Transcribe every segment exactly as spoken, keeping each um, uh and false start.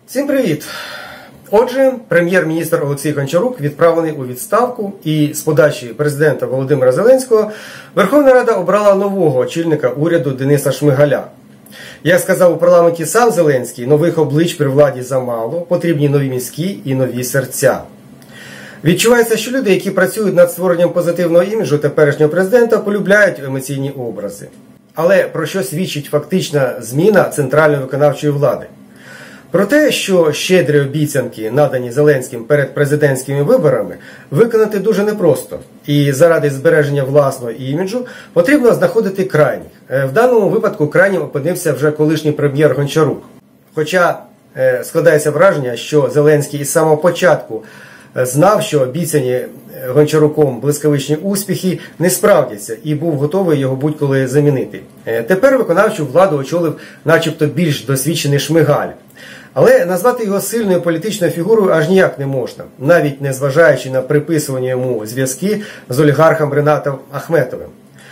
Всім привіт! Отже, прем'єр-міністр Олексій Гончарук відправлений у відставку, і з подачі президента Володимира Зеленського Верховна Рада обрала нового очільника уряду Дениса Шмигаля. Як сказав у парламенті сам Зеленський, нових облич при владі замало, потрібні нові мізки і нові серця. Відчувається, що люди, які працюють над створенням позитивного іміджу теперішнього президента, полюбляють емоційні образи. Але про що свідчить фактична зміна центральної виконавчої влади? Про те, що щедрі обіцянки, надані Зеленським перед президентськими виборами, виконати дуже непросто. І заради збереження власного іміджу потрібно знаходити крайніх. В даному випадку крайнім опинився вже колишній прем'єр Гончарук. Хоча складається враження, що Зеленський із самого початку знав, що обіцяні Гончаруком блискавичні успіхи не справдяться і був готовий його будь-коли замінити. Тепер виконавчу владу очолив начебто більш досвідчений Шмигаль. Але назвати його сильною політичною фігурою аж ніяк не можна, навіть не зважаючи на приписування йому зв'язки з олігархом Ринатом Ахметовим.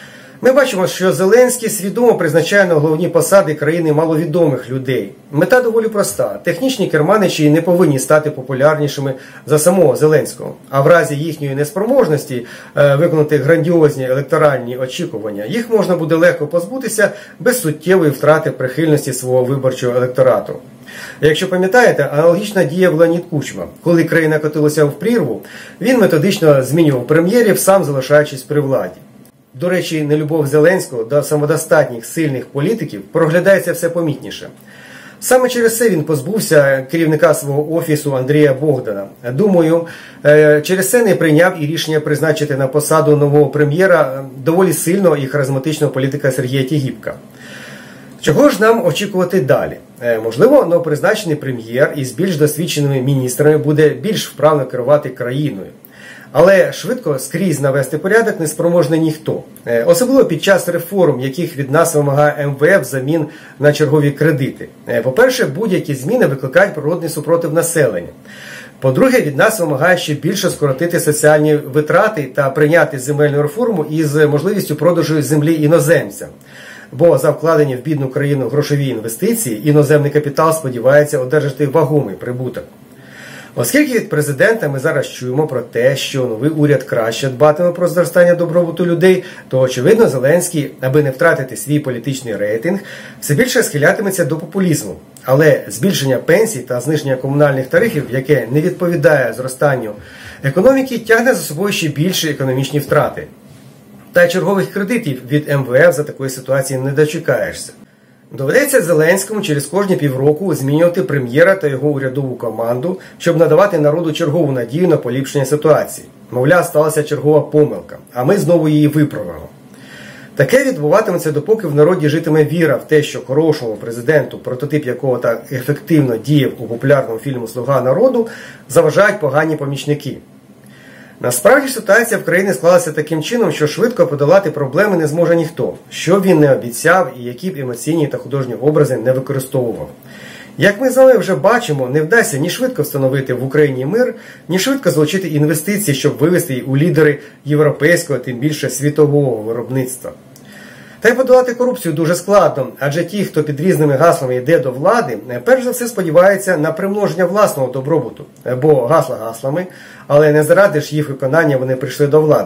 Ми бачимо, що Зеленський свідомо призначає на головні посади країни маловідомих людей. Мета доволі проста. Технічні керманичі не повинні стати популярнішими за самого Зеленського. А в разі їхньої неспроможності е, виконати грандіозні електоральні очікування, їх можна буде легко позбутися без суттєвої втрати прихильності свого виборчого електорату. Якщо пам'ятаєте, аналогічна дія в Леонід Кучма. Коли країна котилася в прірву, він методично змінював прем'єрів, сам залишаючись при владі. До речі, нелюбов Зеленського до самодостатніх, сильних політиків проглядається все помітніше. Саме через це він позбувся керівника свого офісу Андрія Богдана. Думаю, через це не прийняв і рішення призначити на посаду нового прем'єра доволі сильного і харизматичного політика Сергія Тігіпка. Чого ж нам очікувати далі? Можливо, новопризначений прем'єр із більш досвідченими міністрами буде більш вправно керувати країною. Але швидко скрізь навести порядок не спроможний ніхто. Особливо під час реформ, яких від нас вимагає ем ве еф взамін на чергові кредити. По-перше, будь-які зміни викликають природний супротив населення. По-друге, від нас вимагає ще більше скоротити соціальні витрати та прийняти земельну реформу із можливістю продажу землі іноземцям. Бо за вкладені в бідну країну грошові інвестиції іноземний капітал сподівається одержати вагомий прибуток. Оскільки від президента ми зараз чуємо про те, що новий уряд краще дбатиме про зростання добробуту людей, то, очевидно, Зеленський, аби не втратити свій політичний рейтинг, все більше схилятиметься до популізму. Але збільшення пенсій та зниження комунальних тарифів, яке не відповідає зростанню економіки, тягне за собою ще більші економічні втрати. Та й чергових кредитів від ем ве еф за такої ситуації не дочекаєшся. Доведеться Зеленському через кожні півроку змінювати прем'єра та його урядову команду, щоб надавати народу чергову надію на поліпшення ситуації. Мовляв, сталася чергова помилка, а ми знову її виправимо. Таке відбуватиметься, допоки в народі житиме віра в те, що хорошому президенту, прототип якого так ефективно діяв у популярному фільму «Слуга народу», заважають погані помічники. Насправді ситуація в країні склалася таким чином, що швидко подолати проблеми не зможе ніхто, що б він не обіцяв і які б емоційні та художні образи не використовував. Як ми з вами вже бачимо, не вдасться ні швидко встановити в Україні мир, ні швидко залучити інвестиції, щоб вивести її у лідери європейського, тим більше світового виробництва. Та й подолати корупцію дуже складно, адже ті, хто під різними гаслами йде до влади, перш за все сподіваються на примноження власного добробуту. Бо гасла гаслами, але не заради ж їх виконання вони прийшли до влади.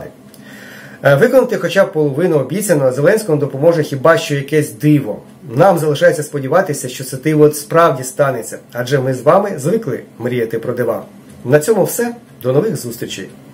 Виконати хоча б половину обіцяного Зеленському допоможе хіба що якесь диво. Нам залишається сподіватися, що це диво справді станеться, адже ми з вами звикли мріяти про дива. На цьому все. До нових зустрічей.